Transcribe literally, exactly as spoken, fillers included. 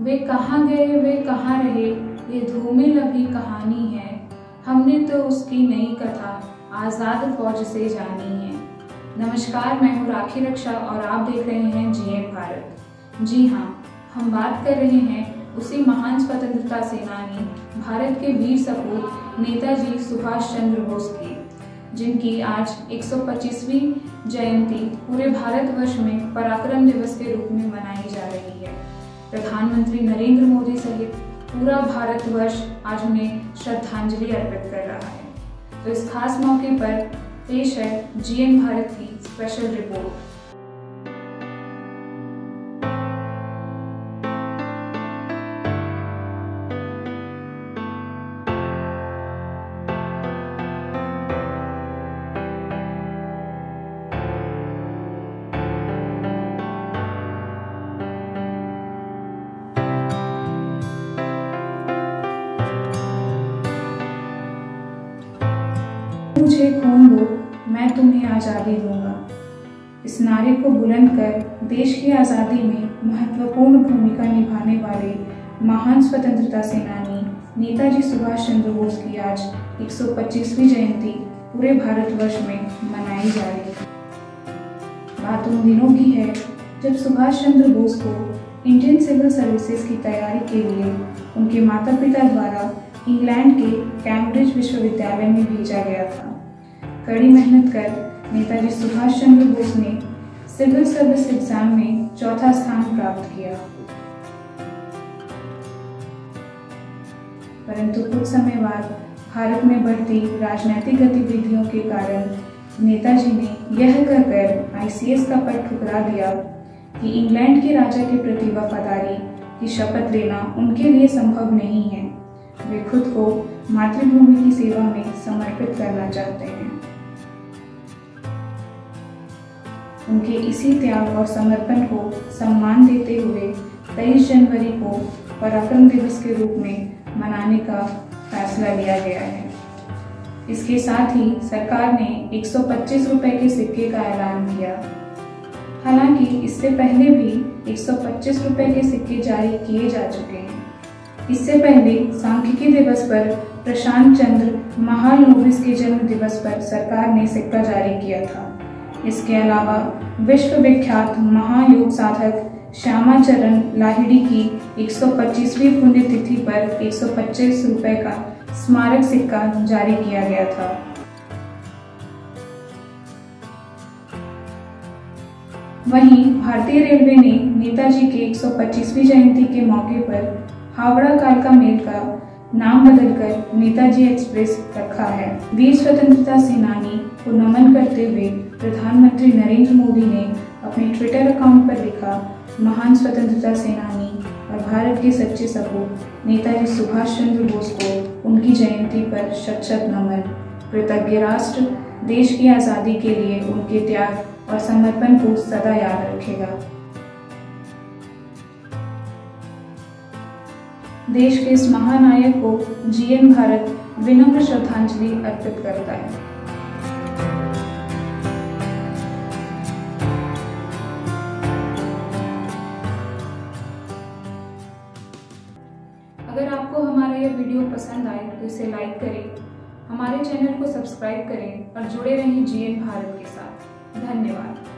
वे कहाँ गए वे कहाँ रहे, ये धूमिल लगी कहानी है। हमने तो उसकी नई कथा आज़ाद फौज से जानी है। नमस्कार, मैं हूँ राखी रक्षा और आप देख रहे हैं जीएन भारत। जी हाँ, हम बात कर रहे हैं उसी महान स्वतंत्रता सेनानी, भारत के वीर सपूत नेताजी सुभाष चंद्र बोस की, जिनकी आज एक सौ पच्चीसवीं जयंती पूरे भारतवर्ष में पराक्रम दिवस के रूप में मनाई जा रही है। प्रधानमंत्री नरेंद्र मोदी सहित पूरा भारतवर्ष आज उन्हें श्रद्धांजलि अर्पित कर रहा है। तो इस खास मौके पर पेश है जीएन भारत की स्पेशल रिपोर्ट। मुझे खून दो, मैं तुम्हें आज़ादी दूंगा। इस नारे को बुलंद कर देश की आज़ादी में महत्वपूर्ण भूमिका निभाने वाले महान स्वतंत्रता सेनानी नेताजी सुभाष चंद्र बोस की आज एक सौ पच्चीसवीं जयंती पूरे भारतवर्ष में मनाई जा रही है। बात उन दिनों की है जब सुभाष चंद्र बोस को इंडियन सिविल सर्विसेज की तैयारी के लिए उनके माता पिता द्वारा इंग्लैंड के कैम्ब्रिज विश्वविद्यालय में भेजा गया था। कड़ी मेहनत कर नेताजी सुभाष चंद्र बोस ने सिविल सर्विस एग्जाम में चौथा स्थान प्राप्त किया, परंतु कुछ समय बाद भारत में बढ़ती राजनीतिक गतिविधियों के कारण नेताजी ने यह कहकर आईसीएस का पद ठुकरा दिया कि इंग्लैंड के राजा के प्रति वफादारी की शपथ लेना उनके लिए संभव नहीं है। वे खुद को मातृभूमि की सेवा में समर्पित करना चाहते हैं। उनके इसी त्याग और समर्पण को सम्मान देते हुए तेईस जनवरी को पराक्रम दिवस के रूप में मनाने का फैसला लिया गया है। इसके साथ ही सरकार ने एक सौ पच्चीस रुपए के सिक्के का ऐलान किया। हालांकि इससे पहले भी एक सौ पच्चीस रुपए के सिक्के जारी किए जा चुके हैं। इससे पहले सांख्यिकी दिवस पर प्रशांत चंद्र महालनोबिस के जन्म दिवस पर सरकार ने सिक्का जारी किया था। इसके अलावा विश्व विख्यात महायोग साधक श्यामा चरण लाहिड़ी की एक सौ पच्चीसवीं पुण्यतिथि पर एक सौ पच्चीस रुपए का स्मारक सिक्का जारी किया गया था। वहीं भारतीय रेलवे ने नेताजी के एक सौ पच्चीसवीं जयंती के मौके पर हावड़ा कालका मेल का नाम बदलकर नेताजी एक्सप्रेस रखा है। वीर स्वतंत्रता सेनानी को नमन करते हुए प्रधानमंत्री नरेंद्र मोदी ने अपने ट्विटर अकाउंट पर लिखा, महान स्वतंत्रता सेनानी और भारत के सच्चे सपूत नेताजी सुभाष चंद्र बोस को उनकी जयंती पर शत शत नमन। कृतज्ञ राष्ट्र देश की आज़ादी के लिए उनके त्याग और समर्पण को सदा याद रखेगा। देश के इस महानायक को जीएन भारत विनम्र श्रद्धांजलि अर्पित करता है। अगर आपको हमारा यह वीडियो पसंद आए तो इसे लाइक करें, हमारे चैनल को सब्सक्राइब करें और जुड़े रहें जीएन भारत के साथ। धन्यवाद।